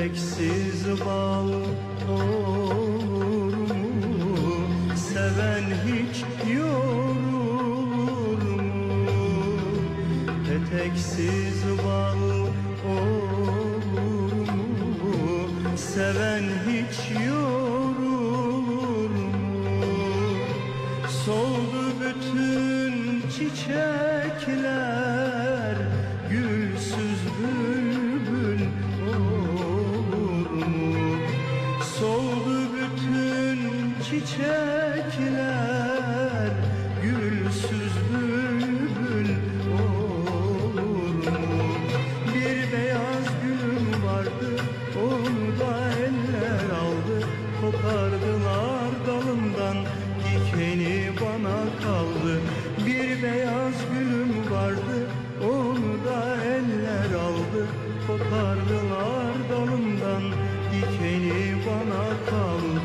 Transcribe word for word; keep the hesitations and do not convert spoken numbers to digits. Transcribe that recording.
Peteksiz bal olur mu? Seven hiç yorulur mu? Peteksiz bal olur mu? Seven hiç yorulur mu? Soldu bütün çiçekler, gülsüz bülbül olur mu? Soldu bütün çiçekler, gülsüz bülbül olur mu? Bir beyaz gülüm vardı, onu da eller aldı. Kopardılar dalımdan, dikeni bana kaldı. Bir beyaz gülüm vardı, onu da eller aldı. Kopardılar dalımdan, dikeni bana kaldı.